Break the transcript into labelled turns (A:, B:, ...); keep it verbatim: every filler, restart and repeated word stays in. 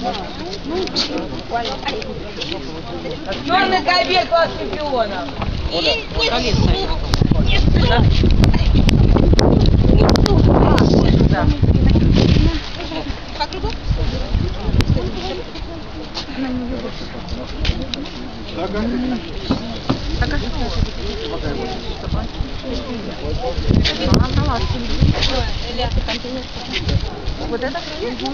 A: Черный кобель класс чемпионов.
B: По кругу? Вот это